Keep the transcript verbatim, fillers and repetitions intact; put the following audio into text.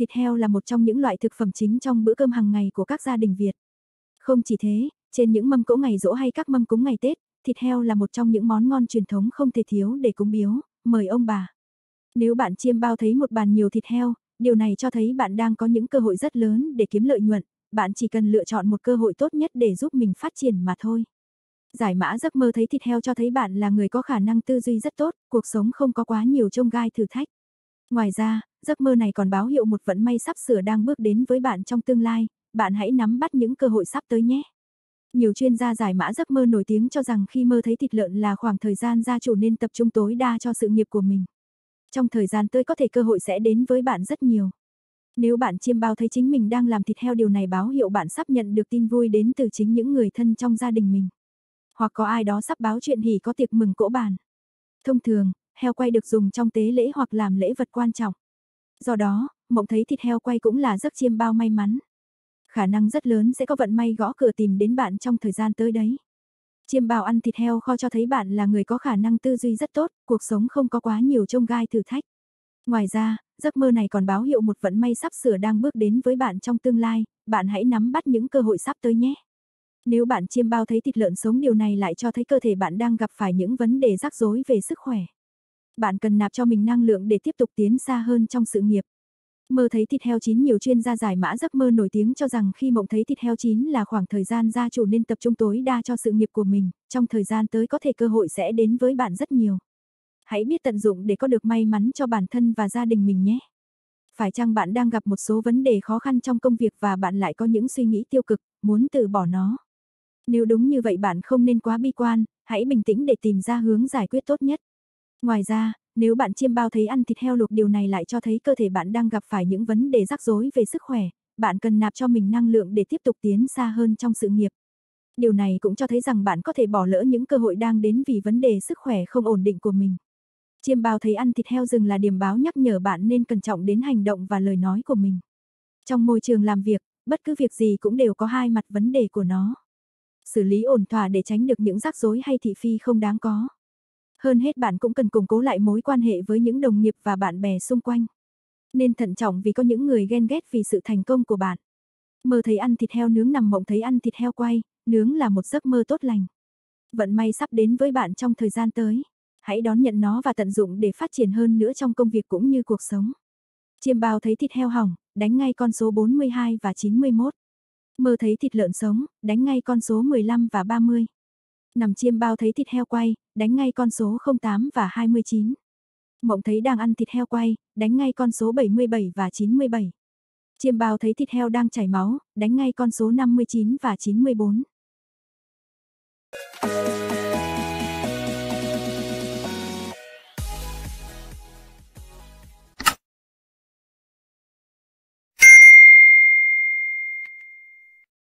Thịt heo là một trong những loại thực phẩm chính trong bữa cơm hàng ngày của các gia đình Việt. Không chỉ thế, trên những mâm cỗ ngày giỗ hay các mâm cúng ngày Tết, thịt heo là một trong những món ngon truyền thống không thể thiếu để cúng biếu, mời ông bà. Nếu bạn chiêm bao thấy một bàn nhiều thịt heo, điều này cho thấy bạn đang có những cơ hội rất lớn để kiếm lợi nhuận, bạn chỉ cần lựa chọn một cơ hội tốt nhất để giúp mình phát triển mà thôi. Giải mã giấc mơ thấy thịt heo cho thấy bạn là người có khả năng tư duy rất tốt, cuộc sống không có quá nhiều chông gai thử thách. Ngoài ra, giấc mơ này còn báo hiệu một vận may sắp sửa đang bước đến với bạn trong tương lai, bạn hãy nắm bắt những cơ hội sắp tới nhé. Nhiều chuyên gia giải mã giấc mơ nổi tiếng cho rằng khi mơ thấy thịt lợn là khoảng thời gian gia chủ nên tập trung tối đa cho sự nghiệp của mình. Trong thời gian tới có thể cơ hội sẽ đến với bạn rất nhiều. Nếu bạn chiêm bao thấy chính mình đang làm thịt heo, điều này báo hiệu bạn sắp nhận được tin vui đến từ chính những người thân trong gia đình mình. Hoặc có ai đó sắp báo chuyện hỉ có tiệc mừng cỗ bàn. Thông thường, heo quay được dùng trong tế lễ hoặc làm lễ vật quan trọng. Do đó, mộng thấy thịt heo quay cũng là giấc chiêm bao may mắn. Khả năng rất lớn sẽ có vận may gõ cửa tìm đến bạn trong thời gian tới đấy. Chiêm bao ăn thịt heo kho cho thấy bạn là người có khả năng tư duy rất tốt, cuộc sống không có quá nhiều chông gai thử thách. Ngoài ra, giấc mơ này còn báo hiệu một vận may sắp sửa đang bước đến với bạn trong tương lai, bạn hãy nắm bắt những cơ hội sắp tới nhé. Nếu bạn chiêm bao thấy thịt lợn sống, điều này lại cho thấy cơ thể bạn đang gặp phải những vấn đề rắc rối về sức khỏe. Bạn cần nạp cho mình năng lượng để tiếp tục tiến xa hơn trong sự nghiệp. Mơ thấy thịt heo chín, nhiều chuyên gia giải mã giấc mơ nổi tiếng cho rằng khi mộng thấy thịt heo chín là khoảng thời gian gia chủ nên tập trung tối đa cho sự nghiệp của mình, trong thời gian tới có thể cơ hội sẽ đến với bạn rất nhiều. Hãy biết tận dụng để có được may mắn cho bản thân và gia đình mình nhé. Phải chăng bạn đang gặp một số vấn đề khó khăn trong công việc và bạn lại có những suy nghĩ tiêu cực, muốn từ bỏ nó? Nếu đúng như vậy, bạn không nên quá bi quan, hãy bình tĩnh để tìm ra hướng giải quyết tốt nhất. Ngoài ra, nếu bạn chiêm bao thấy ăn thịt heo luộc, điều này lại cho thấy cơ thể bạn đang gặp phải những vấn đề rắc rối về sức khỏe, bạn cần nạp cho mình năng lượng để tiếp tục tiến xa hơn trong sự nghiệp. Điều này cũng cho thấy rằng bạn có thể bỏ lỡ những cơ hội đang đến vì vấn đề sức khỏe không ổn định của mình. Chiêm bao thấy ăn thịt heo rừng là điềm báo nhắc nhở bạn nên cẩn trọng đến hành động và lời nói của mình. Trong môi trường làm việc, bất cứ việc gì cũng đều có hai mặt vấn đề của nó. Xử lý ổn thỏa để tránh được những rắc rối hay thị phi không đáng có. Hơn hết, bạn cũng cần củng cố lại mối quan hệ với những đồng nghiệp và bạn bè xung quanh. Nên thận trọng vì có những người ghen ghét vì sự thành công của bạn. Mơ thấy ăn thịt heo nướng, nằm mộng thấy ăn thịt heo quay, nướng là một giấc mơ tốt lành. Vận may sắp đến với bạn trong thời gian tới. Hãy đón nhận nó và tận dụng để phát triển hơn nữa trong công việc cũng như cuộc sống. Chiêm bao thấy thịt heo hỏng, đánh ngay con số bốn mươi hai và chín mươi mốt. Mơ thấy thịt lợn sống, đánh ngay con số mười lăm và ba mươi. Nằm chiêm bao thấy thịt heo quay, đánh ngay con số không tám và hai mươi chín. Mộng thấy đang ăn thịt heo quay, đánh ngay con số bảy mươi bảy và chín mươi bảy. Chiêm bao thấy thịt heo đang chảy máu, đánh ngay con số năm mươi chín và chín mươi bốn.